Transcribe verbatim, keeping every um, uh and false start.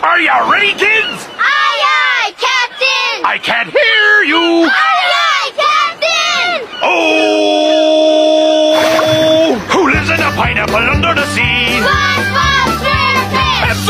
Are you ready, kids? Aye, aye, Captain! I can't hear you! Aye, aye, Captain! Oh! Who lives in a pineapple under the sea? SpongeBob's